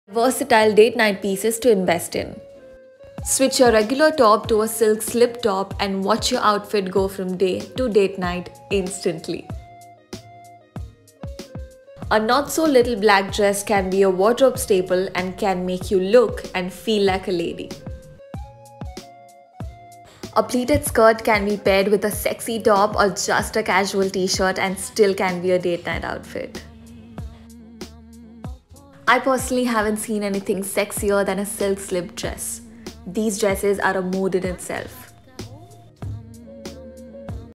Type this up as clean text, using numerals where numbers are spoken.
Versatile date night pieces to invest in. Switch your regular top to a silk slip top and watch your outfit go from day to date night instantly. A not so little black dress can be a wardrobe staple and can make you look and feel like a lady. A pleated skirt can be paired with a sexy top or just a casual t-shirt and still can be a date night outfit. I personally haven't seen anything sexier than a silk slip dress. These dresses are a mood in itself.